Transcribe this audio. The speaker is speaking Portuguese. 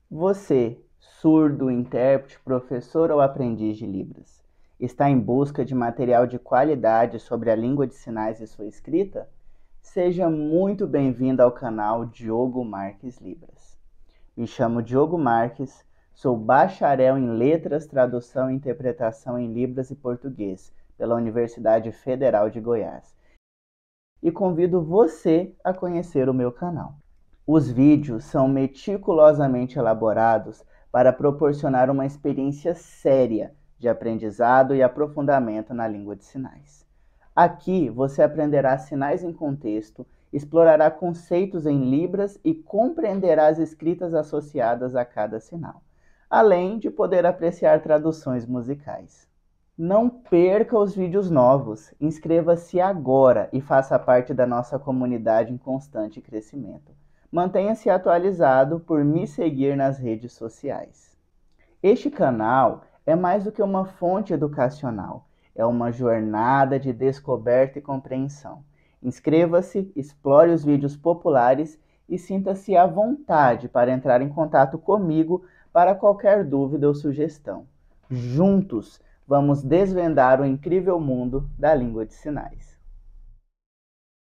Você, surdo, intérprete, professor ou aprendiz de Libras, está em busca de material de qualidade sobre a língua de sinais e sua escrita? Seja muito bem-vindo ao canal Diogo Marques Libras. Me chamo Diogo Marques, sou bacharel em Letras, Tradução e Interpretação em Libras e Português pela Universidade Federal de Goiás e convido você a conhecer o meu canal. Os vídeos são meticulosamente elaborados para proporcionar uma experiência séria de aprendizado e aprofundamento na língua de sinais. Aqui você aprenderá sinais em contexto, explorará conceitos em Libras e compreenderá as escritas associadas a cada sinal, além de poder apreciar traduções musicais. Não perca os vídeos novos, inscreva-se agora e faça parte da nossa comunidade em constante crescimento. Mantenha-se atualizado por me seguir nas redes sociais. Este canal é mais do que uma fonte educacional, é uma jornada de descoberta e compreensão. Inscreva-se, explore os vídeos populares e sinta-se à vontade para entrar em contato comigo para qualquer dúvida ou sugestão. Juntos, vamos desvendar o incrível mundo da língua de sinais.